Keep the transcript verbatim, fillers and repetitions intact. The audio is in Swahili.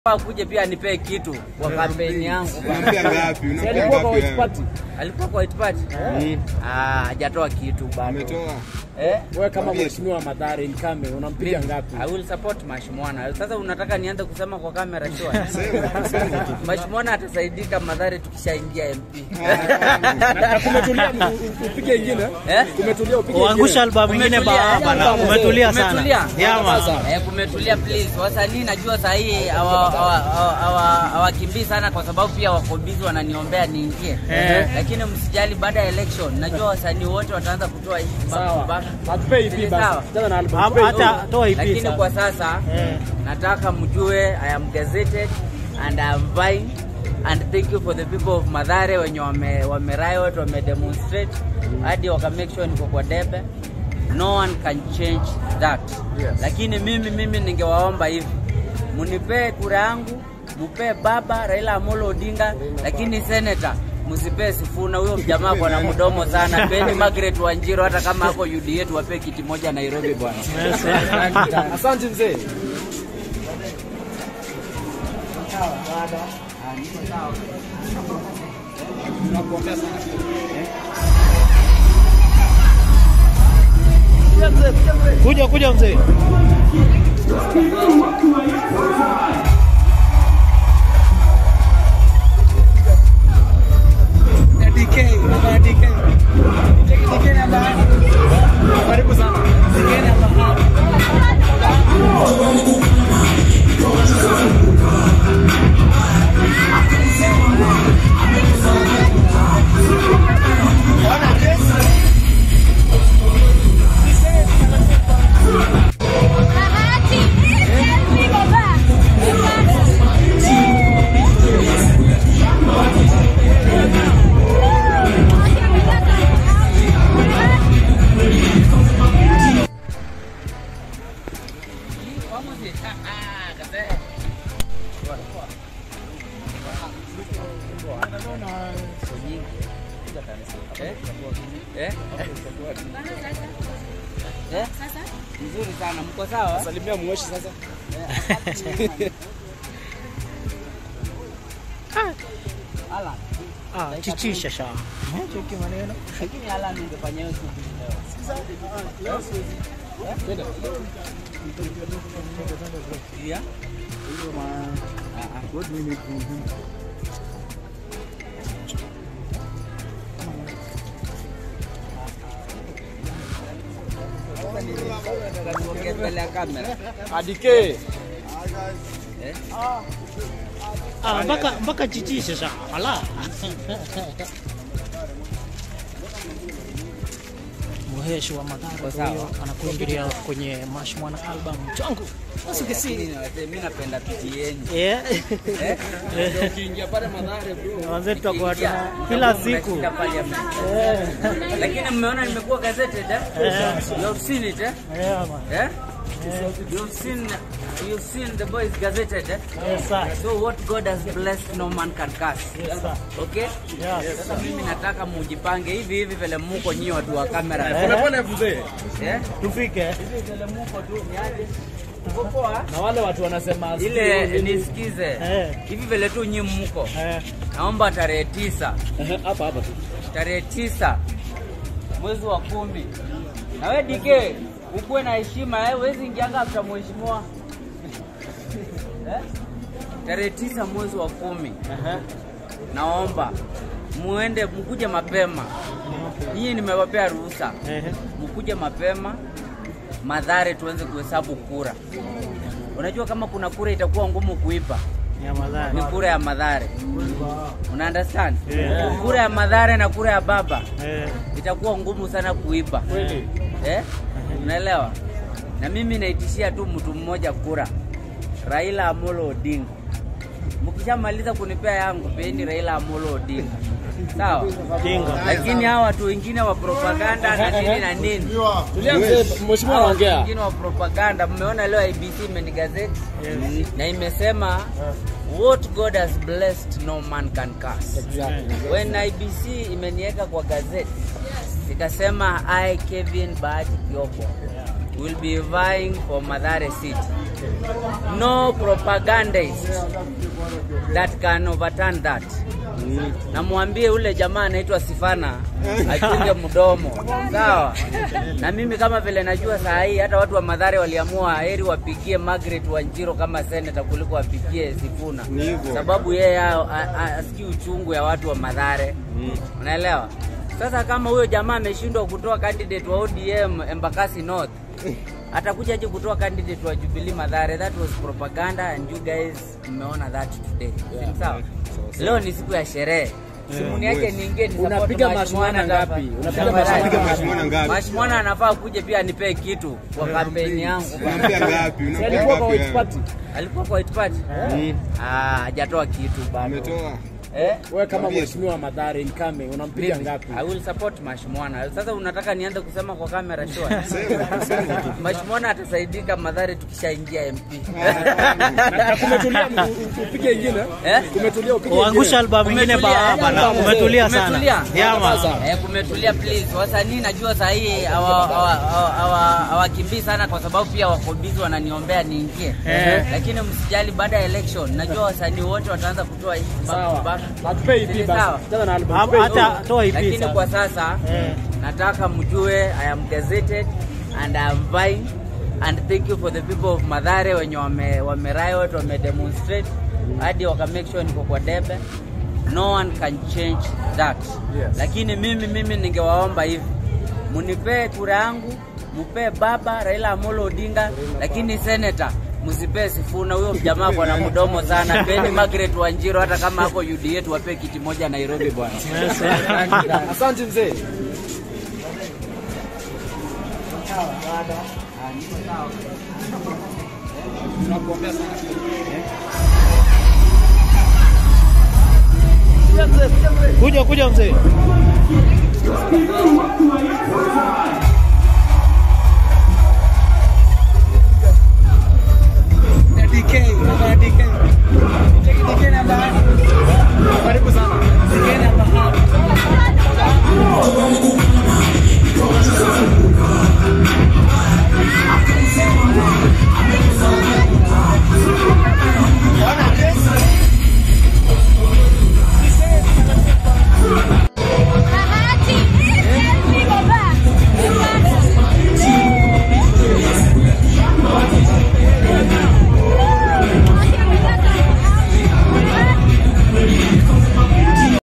Kuja pia nipe kitu kwa kampeni yangu. Unampa ngapi? Alikuwa kwa White Party. Alikuwa kwa White Party. Ah, hajatoa kitu bado. Ametoa. Eh? Wewe kama mheshimiwa Madhare Nkame unampiga ngapi? I will support MASHMWANA. Sasa unataka nianze kusema kwa kamera show? MASHMWANA atasaidika Madhare tukishaingia M P. Na kumetulia upige nyingine? Eh? Kumetulia upige nyingine. Uangusha album nyingine bana. Kumetulia sana. Yama. Eh, kumetulia please. Wasanii najua saa hii hawakimbii sana kwa sababu pia wako busy wananiombea niingie. Lakini msijali baada ya election najua wasanii wote wataanza kutoa hii sawa. Hatupei hivi basi. Tena na album. Hata toa hivi. Lakini kwa sasa nataka mjue I am gazetted and I am vying and thank you for the people of Madhare wenye wame wame riot wame demonstrate hadi waka make sure niko kwa debe. No one can change that. Yes. Lakini mimi mimi ningewaomba hivi. Munipe kura yangu, mupe baba Raila Amolo Odinga, lakini senator msipe Sifuna, huyo mjamaa kwa na mdomo sana. Beni Margaret Wanjiro hata kama hapo U D A tuwape kiti moja Nairobi bwana. Asante mzee. Kuja kuja mzee. D K, baba D K. D K na baba. Karibu sana. D K na baba. Eh? Eh? Nzuri sana. Mko sawa? Salimia mweshi sasa. Ala. Ah, chichisha sha. Cheki maneno. Lakini ala ningefanya hiyo kitu leo. Leo siwezi. Kwenda. Yeah. Hiyo ma ah ah god mimi kuhu. Adike. Ah, mpaka mpaka chichisha sha. Ala. Muheshi wa Madhare anakuingilia kwenye MASHMWANA album changu. Sasa kisini mimi napenda piti yenu. Eh. Ndio ukiingia pale Madhare bro. Wazee tutakuwa tuna kila siku. Eh. Lakini mmeona nimekuwa gazetted eh? You have seen it eh? Yeah man. Eh? You've seen you've seen the boys gazetted eh? Yes sir. So what God has blessed no man can curse. Yes sir. Okay? Yes. Sasa mimi nataka mujipange hivi hivi vile mko nyinyi watu wa kamera. Pole pole mzee. Eh? Tufike. Hivi vile mko tu niaje? Uko poa? Na wale watu wanasema Ile nisikize. Eh. Hivi vile tu nyinyi mko. Eh. Naomba tarehe tisa. hapa hapa tu. Tarehe tisa mwezi wa kumi. Na wewe D K ukuwe na heshima eh, huwezi ingianga after mheshimiwa. Eh? Tarehe tisa mwezi wa kumi. Aha. Naomba muende mkuje mapema. Nyinyi nimewapea ruhusa. Eh. Mkuje mapema Madhare tuanze kuhesabu kura. Unajua kama kuna kura itakuwa ngumu kuipa. Ya Madhare. Ni kura ya Madhare. Una understand? Yeah. Kura ya Madhare na kura ya baba. Eh. Itakuwa ngumu sana kuipa. Kweli. Eh? Unaelewa? Na mimi naitishia tu mtu mmoja kura. Raila Amolo Odinga. Mkishamaliza kunipea yangu peeni Raila Amolo Odinga. Sawa? Odinga. Lakini hawa watu wengine wa propaganda na nini na nini. Tulia mzee, mheshimiwa anaongea. Wengine wa propaganda mmeona leo I B C imenigazeti na imesema what God has blessed no man can curse. Exactly. When I B C imeniweka kwa gazeti ikasema I Kevin Bahati Kioko will be vying for Madhare City. no propagandist that can overturn that. Mm. Na muambie ule jamaa anaitwa Sifana achunge mdomo. Sawa? Na mimi kama vile najua saa hii hata watu wa Mathare waliamua heri wapigie Margaret Wanjiro kama senator kuliko wapigie Sifuna. Sababu yeye asikii uchungu ya watu wa Mathare. Mm. Unaelewa? Sasa kama huyo jamaa ameshindwa kutoa candidate wa O D M Embakasi North, atakuja aje kutoa candidate wa Jubilee Mathare. That was propaganda and you guys mmeona that today. Yeah. Sawa? Leo ni siku ya sherehe. Simuni yake ni ingie ni support. Unapiga mashmwana ngapi? Unapiga mashmwana ngapi? Mashmwana anafaa kuja pia anipe kitu kwa kampeni yangu. Unapiga ngapi? Unapiga kwa white party. Alikuwa kwa white party? Ah, hajatoa kitu bado. Ametoa. Eh? Wewe kama mheshimiwa Mathare incoming unampiga ngapi? I will support Mashmwana. Sasa unataka nianze kusema kwa kamera show? Mashmwana atasaidika Mathare tukishaingia M P. Na kumetulia upige nyingine? Eh? Kumetulia upige nyingine. Uangusha album nyingine bana. Kumetulia sana. Yama. Eh, kumetulia please. Wasanii najua saa hii hawakimbii sana kwa sababu pia wako busy wananiombea niingie. Lakini msijali baada ya election najua wasanii wote wataanza kutoa hii sawa. Natupei ipi basi. Tena na album. Hata toa ipi. Lakini kwa sasa eh, nataka mjue I am gazetted and I am vying and thank you for the people of Mathare wenye wame wame riot wame demonstrate hadi waka make sure niko kwa debe. No one can change that. Yes. Lakini mimi mimi ningewaomba hivi. Munipe kura yangu, mupe baba Raila Amolo Odinga, lakini senator msipe Sifuna, huyo jamaa kwa na mdomo sana. Peni Margaret Wanjiro hata kama hapo U D A tuwape kiti moja Nairobi bwana. Asante mzee. Kuja kuja mzee.